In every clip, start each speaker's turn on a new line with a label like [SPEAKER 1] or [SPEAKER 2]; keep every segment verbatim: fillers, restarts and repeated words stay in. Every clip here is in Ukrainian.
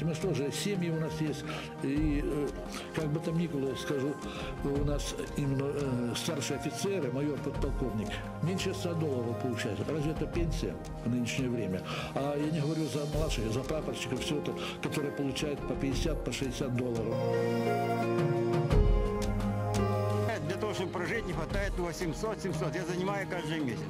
[SPEAKER 1] Мы же тоже, семьи у нас есть. И как бы там ни было, скажу, у нас именно старшие офицеры, майор, подполковник, меньше ста долларов получают. Разве это пенсия в нынешнее время? А я не говорю за младших, за прапорщиков, все это, которые получают по пятьдесят, по шестьдесят долларов.
[SPEAKER 2] Для того, чтобы прожить, не хватает восемьсот-семьсот. Я занимаю каждый месяц.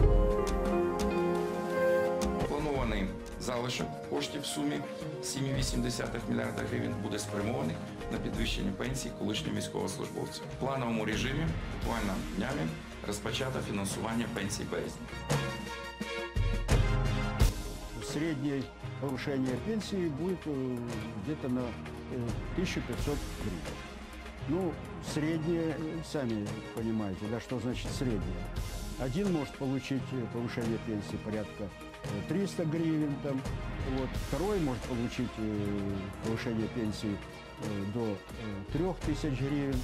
[SPEAKER 3] Планований залишок коштів в сумі сім цілих вісім десятих мільярда гривень буде спрямований на підвищення пенсій колишнім військовослужбовцям. В плановому режимі буквально днями розпочато фінансування пенсій березня.
[SPEAKER 4] Среднее повышение пенсии будет где-то на тысячу пятьсот гривен. Ну, среднее, сами понимаете, да, что значит среднее. Один может получить повышение пенсии порядка триста гривен, там, вот. Второй может получить повышение пенсии до трёх тысяч гривен.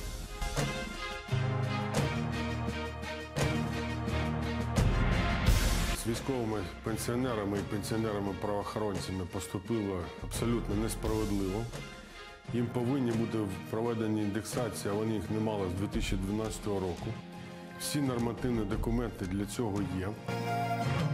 [SPEAKER 5] З військовими пенсіонерами і пенсіонерами-правоохоронцями поступило абсолютно несправедливо. Їм повинні бути проведені індексації, а вони їх не мали з дві тисячі дванадцятого року. Всі нормативні документи для цього є.